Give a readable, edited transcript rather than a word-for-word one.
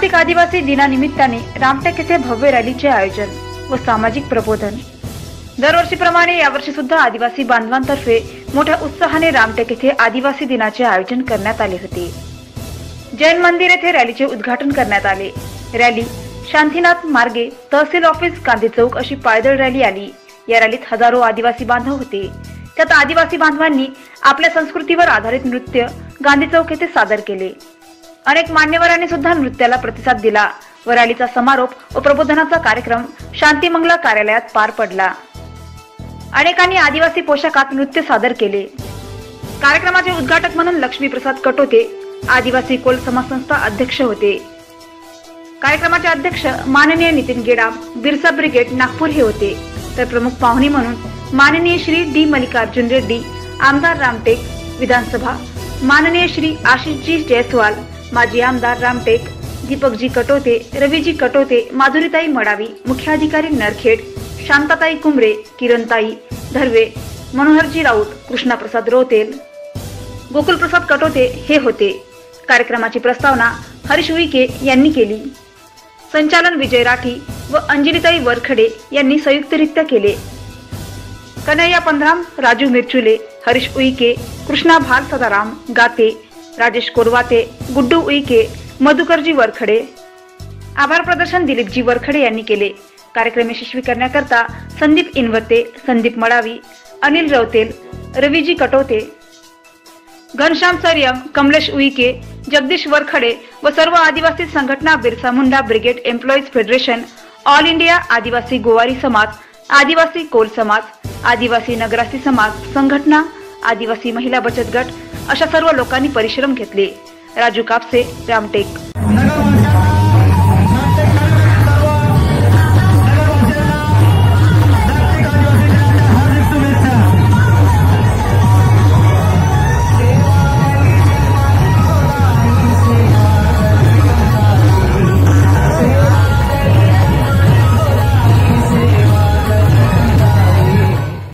जागतिक आदिवासी दिनानिमित्ताने रामटेक येथे भव्य रॅलीचे आयोजन व सामाजिक प्रबोधन। दरवर्षीप्रमाणे यावर्षी सुद्धा आदिवासी बांधवांतर्फे मोठ्या उत्साहाने रामटेक येथे आदिवासी दिनाचे आयोजन करण्यात आले होते। जैन मंदिर येथे रॅलीचे उद्घाटन करण्यात आले। रॅली शांतीनाथ मार्गे तहसील ऑफिस गांधी चौक अशी पायदळ रॅली आली। या रॅलीत हजारो आदिवासी बांधव होते। त्यात आदिवासी बांधवांनी आपल्या संस्कृतीवर आधारित नृत्य गांधी चौक येथे सादर केले। अनेक मान्यवरांनी सुद्धा नृत्याला प्रतिसाद दिला व रॅलीचा समारोप व प्रबोधनाचा कार्यक्रम शांतीमंगला कार्यालयात पार पडला। अनेकांनी आदिवासी पोशाखात नृत्य सादर केले। कार्यक्रमाचे उद्घाटक म्हणून लक्ष्मीप्रसाद कटोते आदिवासी कोल समाज संस्था अध्यक्ष होते। कार्यक्रमाचे अध्यक्ष माननीय नितीन गेडाम बिरसा ब्रिगेड नागपूर हे होते, तर प्रमुख पाहुणे म्हणून माननीय श्री डी मल्लिकार्जुन रेड्डी आमदार रामटेक विधानसभा, माननीय श्री आशिषजी जयस्वाल माजी आमदार रामटेक, दीपकजी कटोते, रवीजी कटोते, माधुरीताई मडावी, मुख्याधिकारी नरखेड, शांताताई कुमरे, किरणताई धर्वे, मनोहरजी राऊत, कृष्णाप्रसाद रोतेल, गोकुलप्रसाद कटोते हे होते। कार्यक्रमाची प्रस्तावना हरीश उईके यांनी केली। संचालन विजय राठी व अंजलीताई वरखडे यांनी संयुक्तरित्या केले। कन्हैया पंधराम, राजू मिरचुले, हरीश उईके, कृष्णा भाल सदाराम गाते, राजेश कोरवाते, गुड्डू उईके, मधुकरजी वरखडे। आभार प्रदर्शन दिलीपजी वरखडे यांनी केले। कार्यक्रम यशस्वी करण्याकरता संदीप इनवते, संदीप मडावी, अनिल रवतेल, रवीजी कटोते, घनश्याम सरयम, कमलेश उईके, जगदीश वरखडे व सर्व आदिवासी संघटना Birsa Munda brigade employees federation, all India आदिवासी गोवारी समाज, आदिवासी कोल समाज, आदिवासी नगरासी समाज संघटना, आदिवासी महिला बचत गट अशा सर्व लोकांनी परिश्रम घेतले। राजू कापसे, रामटेक।